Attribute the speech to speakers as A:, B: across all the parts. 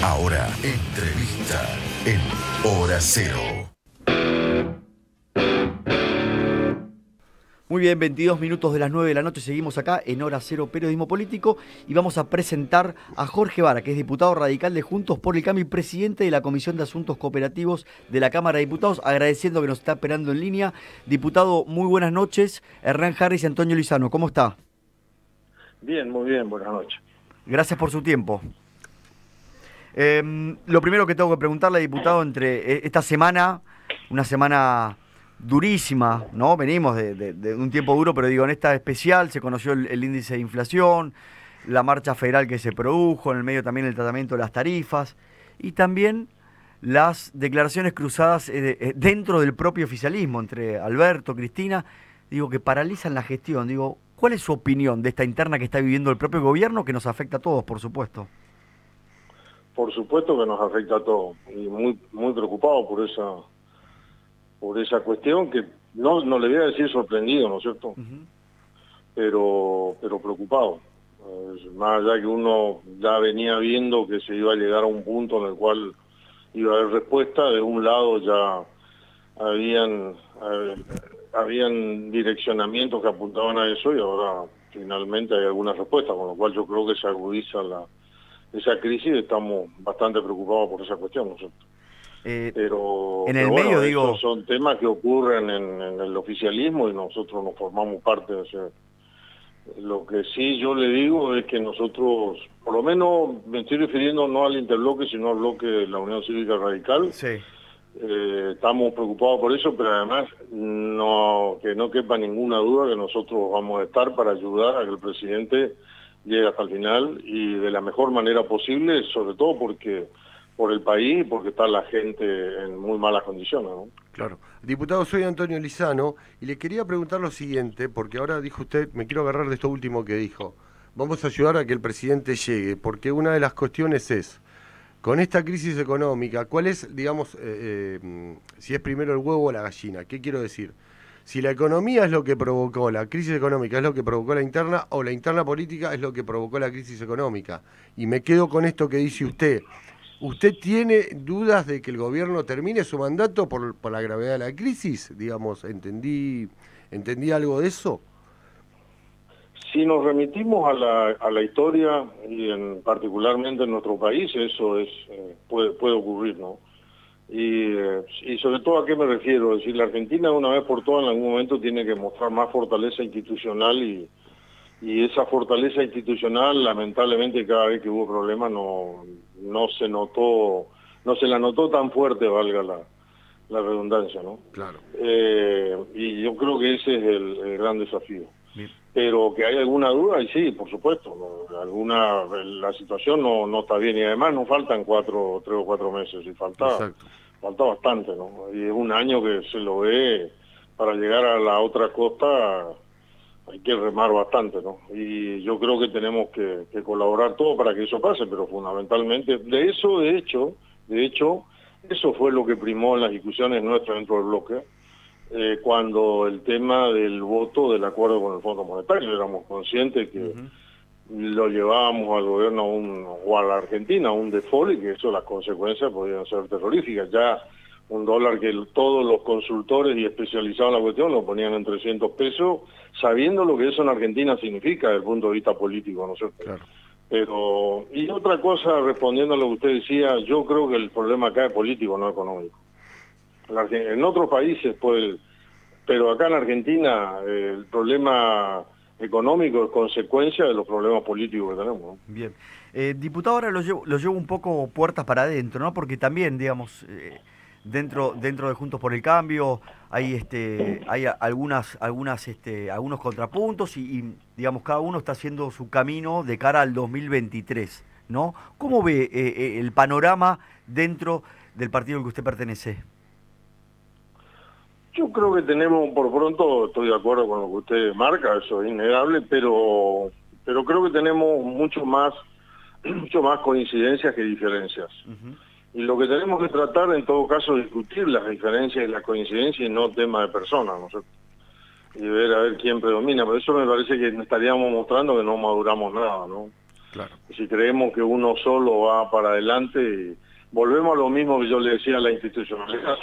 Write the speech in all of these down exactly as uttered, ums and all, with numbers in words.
A: Ahora, entrevista en Hora Cero.
B: Muy bien, veintidós minutos de las nueve de la noche, seguimos acá en Hora Cero Periodismo Político y vamos a presentar a Jorge Vara, que es diputado radical de Juntos por el Cambio y presidente de la Comisión de Asuntos Cooperativos de la Cámara de Diputados, agradeciendo que nos está esperando en línea. Diputado, muy buenas noches. Hernán Harris y Antonio Lizano, ¿cómo está?
C: Bien, muy bien, buenas noches.
B: Gracias por su tiempo. Eh, lo primero que tengo que preguntarle, diputado, entre esta semana, una semana durísima, ¿no? Venimos de, de, de un tiempo duro, pero digo, en esta especial se conoció el, el índice de inflación, la marcha federal que se produjo, en el medio también el tratamiento de las tarifas y también las declaraciones cruzadas eh, dentro del propio oficialismo entre Alberto, Cristina, digo, que paralizan la gestión. Digo, ¿cuál es su opinión de esta interna que está viviendo el propio gobierno, que nos afecta a todos, por supuesto?
C: Por supuesto que nos afecta a todos y muy muy preocupado por esa por esa cuestión que no no le voy a decir sorprendido, ¿no es cierto? Uh-huh. Pero pero preocupado. Eh, más allá que uno ya venía viendo que se iba a llegar a un punto en el cual iba a haber respuesta, de un lado ya habían eh, habían direccionamientos que apuntaban a eso y ahora finalmente hay alguna respuesta, con lo cual yo creo que se agudiza la esa crisis y estamos bastante preocupados por esa cuestión, ¿no es cierto? Eh, pero
B: en el
C: pero
B: medio,
C: bueno,
B: digo...
C: esos son temas que ocurren en, en el oficialismo y nosotros nos formamos parte de ese. Lo que sí yo le digo es que nosotros, por lo menos me estoy refiriendo no al interbloque, sino al bloque de la Unión Cívica Radical.
B: Sí.
C: Eh, estamos preocupados por eso, pero además no que no quepa ninguna duda que nosotros vamos a estar para ayudar a que el presidente llegue hasta el final y de la mejor manera posible, sobre todo porque por el país y porque está la gente en muy malas condiciones, ¿no?
D: Claro. Diputado, soy Antonio Lizano y le quería preguntar lo siguiente, porque ahora dijo usted, me quiero agarrar de esto último que dijo, vamos a ayudar a que el presidente llegue, porque una de las cuestiones es, con esta crisis económica, ¿cuál es, digamos, eh, eh, si es primero el huevo o la gallina? ¿Qué quiero decir? Si la economía es lo que provocó, la crisis económica es lo que provocó la interna, o la interna política es lo que provocó la crisis económica. Y me quedo con esto que dice usted. ¿Usted tiene dudas de que el gobierno termine su mandato por, por la gravedad de la crisis? Digamos, ¿entendí, entendí algo de eso?
C: Si nos remitimos a la, a la historia, y en, particularmente en nuestro país, eso es eh, puede, puede ocurrir, ¿no? Y, eh, y sobre todo, ¿a qué me refiero? Es decir, la Argentina una vez por todas en algún momento tiene que mostrar más fortaleza institucional y, y esa fortaleza institucional, lamentablemente, cada vez que hubo problemas no, no se notó, no se la notó tan fuerte, valga la, la redundancia, ¿no?
D: Claro.
C: Eh, y yo creo que ese es el, el gran desafío.
B: Bien.
C: Pero que hay alguna duda, y sí, por supuesto, ¿no? alguna la situación no, no está bien y además nos faltan cuatro, tres o cuatro meses y falta, falta bastante, ¿no? Y es un año que se lo ve, para llegar a la otra costa hay que remar bastante, ¿no? Y yo creo que tenemos que, que colaborar todos para que eso pase, pero fundamentalmente, de eso, de hecho, de hecho, eso fue lo que primó en las discusiones nuestras dentro del bloque. Eh, cuando el tema del voto del acuerdo con el Fondo Monetario, éramos conscientes que uh-huh. lo llevábamos al gobierno a un, o a la Argentina a un default y que eso, las consecuencias podían ser terroríficas. Ya un dólar que el, todos los consultores y especializados en la cuestión lo ponían en trescientos pesos, sabiendo lo que eso en Argentina significa desde el punto de vista político, ¿no es cierto?
D: Claro.
C: Pero, y otra cosa, respondiendo a lo que usted decía, yo creo que el problema acá es político, no económico. En otros países, pues, pero acá en Argentina eh, el problema económico es consecuencia de los problemas políticos que tenemos, ¿no?
B: Bien. Eh, diputado, ahora lo llevo, lo llevo un poco puertas para adentro, ¿no? Porque también, digamos, eh, dentro dentro de Juntos por el Cambio hay este hay algunas algunas este algunos contrapuntos y, y digamos cada uno está haciendo su camino de cara al dos mil veintitrés, ¿no? ¿Cómo ve eh, eh, el panorama dentro del partido al que usted pertenece?
C: Yo creo que tenemos, por pronto, estoy de acuerdo con lo que usted marca, eso es innegable, pero pero creo que tenemos mucho más mucho más coincidencias que diferencias. Uh-huh. Y lo que tenemos que tratar, en todo caso, es discutir las diferencias y las coincidencias y no temas de personas, ¿no es cierto? Y ver a ver quién predomina. Por eso me parece que estaríamos mostrando que no maduramos nada, ¿no?
D: Claro.
C: Si creemos que uno solo va para adelante, volvemos a lo mismo que yo le decía a la institucionalidad,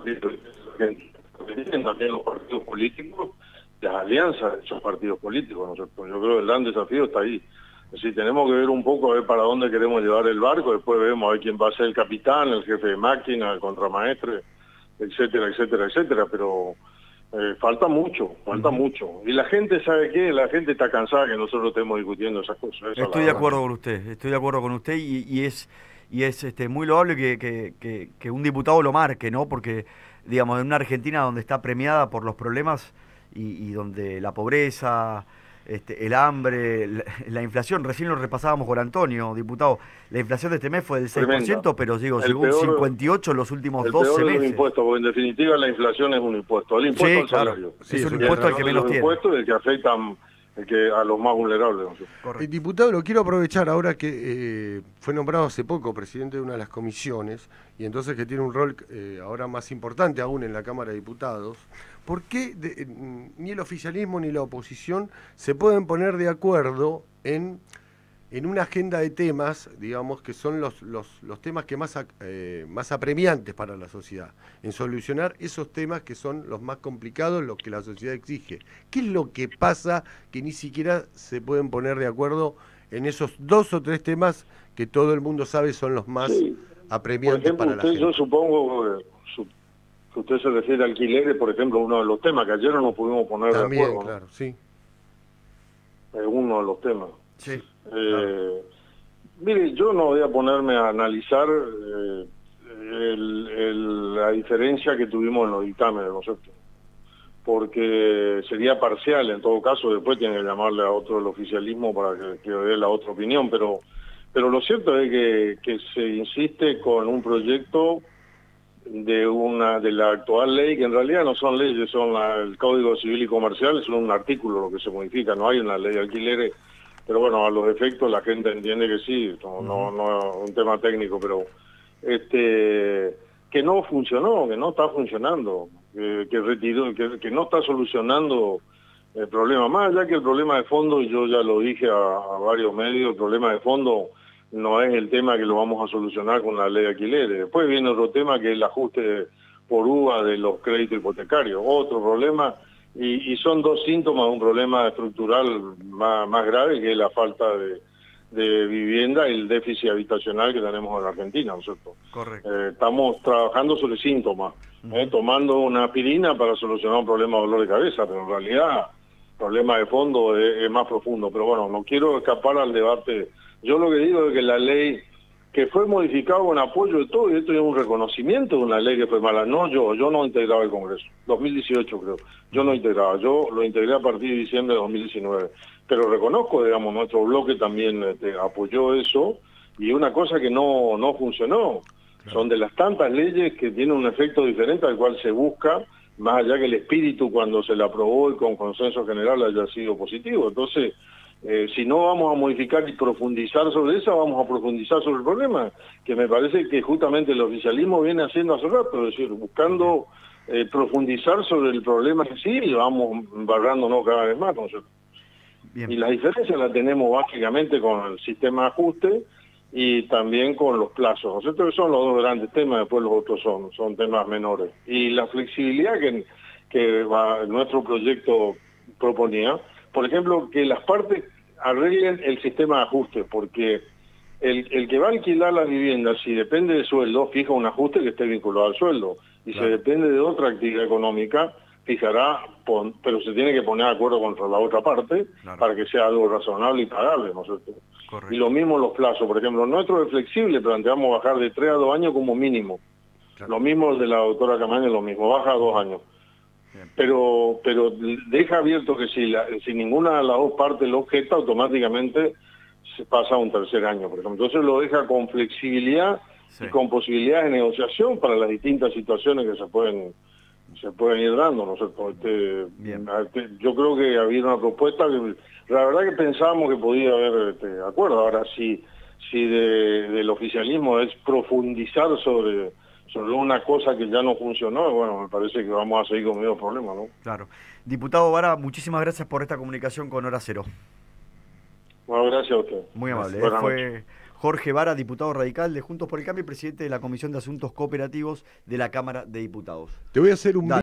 C: también los partidos políticos, las alianzas de esos partidos políticos, ¿no es cierto? Yo creo que el gran desafío está ahí. Es decir, tenemos que ver un poco a ver para dónde queremos llevar el barco, después vemos a ver quién va a ser el capitán, el jefe de máquina, el contramaestre, etcétera, etcétera, etcétera, pero eh, falta mucho, falta uh-huh. mucho. Y la gente, ¿sabe qué? La gente está cansada que nosotros estemos discutiendo esas cosas. Esa
B: estoy de acuerdo con usted, estoy de acuerdo con usted y, y es y es este muy loable que, que, que, que un diputado lo marque, ¿no? Porque, digamos, en una Argentina donde está premiada por los problemas y, y donde la pobreza... Este, el hambre, la, la inflación, recién lo repasábamos con Antonio, diputado, la inflación de este mes fue del seis por ciento, pero digo, el según peor, cincuenta y ocho los últimos
C: el
B: doce
C: peor
B: meses.
C: El impuesto, porque en definitiva la inflación es un impuesto, el impuesto
B: sí,
C: al
B: claro.
C: salario.
B: Sí, es un impuesto al que menos tiene.
C: Es un impuesto el que afecta el que, a los más vulnerables.
D: El diputado, lo quiero aprovechar ahora que eh, fue nombrado hace poco presidente de una de las comisiones y entonces que tiene un rol eh, ahora más importante aún en la Cámara de Diputados. ¿Por qué de, ni el oficialismo ni la oposición se pueden poner de acuerdo en, en una agenda de temas, digamos, que son los, los, los temas que más, eh, más apremiantes para la sociedad, en solucionar esos temas que son los más complicados, los que la sociedad exige? ¿Qué es lo que pasa que ni siquiera se pueden poner de acuerdo en esos dos o tres temas que todo el mundo sabe son los más sí. apremiantes
C: por ejemplo,
D: para la
C: usted,
D: gente?
C: Yo supongo que su, que usted se refiere a alquileres, por ejemplo, uno de los temas que ayer no nos pudimos poner
D: También,
C: de acuerdo.
D: Claro,
C: ¿no?
D: sí.
C: Es uno de los temas.
B: Sí.
C: Eh,
B: claro.
C: Mire, yo no voy a ponerme a analizar eh, el, el, la diferencia que tuvimos en los dictámenes, ¿no es cierto? Porque sería parcial, en todo caso, después tiene que llamarle a otro del oficialismo para que, que dé la otra opinión, pero pero lo cierto es que, que se insiste con un proyecto de una de la actual ley, que en realidad no son leyes, son la, el Código Civil y Comercial, es un artículo lo que se modifica, no hay una ley de alquileres, pero bueno, a los efectos la gente entiende que sí, no, no, no es un tema técnico, pero este que no funcionó, que no está funcionando, que, que retiró, que, que no está solucionando el problema, más allá que el problema de fondo, y yo ya lo dije a, a varios medios, el problema de fondo no es el tema que lo vamos a solucionar con la ley de alquileres. Después viene otro tema que es el ajuste por U V A de los créditos hipotecarios, otro problema, y, y son dos síntomas de un problema estructural más, más grave, que es la falta de, de vivienda y el déficit habitacional que tenemos en la Argentina, ¿no es cierto?
B: Correcto.
C: Eh, estamos trabajando sobre síntomas, uh-huh. eh, tomando una aspirina para solucionar un problema de dolor de cabeza, pero en realidad el problema de fondo es, es más profundo. Pero bueno, no quiero escapar al debate. Yo lo que digo es que la ley que fue modificada con apoyo de todo, y esto es un reconocimiento de una ley que fue mala, no yo, yo no integraba el Congreso, dos mil dieciocho creo, yo no integraba, yo lo integré a partir de diciembre de dos mil diecinueve, pero reconozco, digamos, nuestro bloque también este, apoyó eso, y una cosa que no, no funcionó, son de las tantas leyes que tienen un efecto diferente al cual se busca, más allá que el espíritu cuando se la aprobó y con consenso general haya sido positivo, entonces... Eh, si no vamos a modificar y profundizar sobre eso, vamos a profundizar sobre el problema, que me parece que justamente el oficialismo viene haciendo hace rato, es decir, buscando eh, profundizar sobre el problema en sí y vamos embarrándonos cada vez más, ¿no es cierto? Bien. Y la diferencia la tenemos básicamente con el sistema de ajuste y también con los plazos, ¿no es cierto? Que son los dos grandes temas, después los otros son, son temas menores. Y la flexibilidad que, que va, nuestro proyecto proponía, por ejemplo, que las partes arreglen el sistema de ajuste, porque el, el que va a alquilar la vivienda, si depende de sueldo, fija un ajuste que esté vinculado al sueldo, y claro. Si depende de otra actividad económica, fijará, pon, pero se tiene que poner de acuerdo contra la otra parte, claro. Para que sea algo razonable y pagable, ¿no es cierto? Correcto. Y lo mismo los plazos, por ejemplo, nuestro es flexible, planteamos bajar de tres a dos años como mínimo, claro. Lo mismo el de la doctora Camaño, lo mismo, baja a dos años. Bien. Pero pero deja abierto que si, la, si ninguna de las dos partes lo objeta, automáticamente se pasa a un tercer año, por ejemplo. Entonces lo deja con flexibilidad, sí. Y con posibilidades de negociación para las distintas situaciones que se pueden se pueden ir dando, ¿no es cierto? Este, este, yo creo que había una propuesta que la verdad que pensábamos que podía haber este, acuerdo. Ahora, si, si de, del oficialismo es profundizar sobre... sobre una cosa que ya no funcionó, bueno, me parece que vamos a seguir con medio problema, ¿no?
B: Claro. Diputado Vara, muchísimas gracias por esta comunicación con Hora Cero.
C: Bueno, gracias a usted.
B: Muy amable.
C: Buenas
B: Fue
C: noches.
B: Jorge Vara, diputado radical de Juntos por el Cambio y presidente de la Comisión de Asuntos Cooperativos de la Cámara de Diputados.
D: Te voy a hacer un
B: Dale.